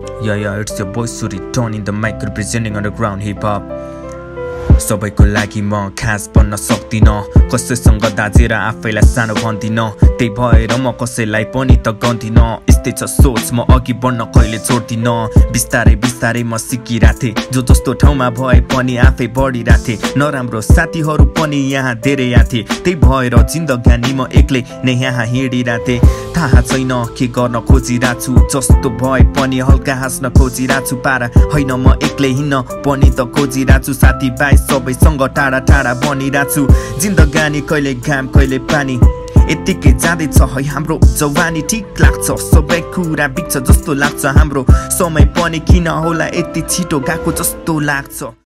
Yeah, it's your boy Suri, turn in the mic representing underground hip hop. सबैको लागि म खास बन्न सक्दिन कसैसँग दाजेर आफैलाई सानो भन्दिन त्यही भएर म कसैलाई पनि त गन्दिन यस्तै छ सोच म अघि बढ्न कहिले छोड्दिन बिस्तारै बिस्तारै म सिकिराथे जो जस्तो ठाउँमा भए पनि आफै बढिराथे नराम्रो साथीहरू पनि यहाँ धेरै आथे त्यही भएर जिन्दगानी म एक्लै नै यहाँ हिँडिराथे थाहा छैन के गर्न खोजिराछु जस्तो भए पनि हल्का हाँस्न खोजिराछु पारा होइन म एक्लै हिँड्न पनि त खोजिराछु साथीभाइ सबैसँग टाढा टाढा बनिराछु जिन्दगानी कहिले घाम कहिले पानी यतिकै जाँदैछ है हाम्रो जवानी ठीक लाग्छ सबै कुरा बिग्छ जस्तो लाग्छ हाम्रो समय पनि किन होला यति छिटो गएको जस्तो लाग्छ।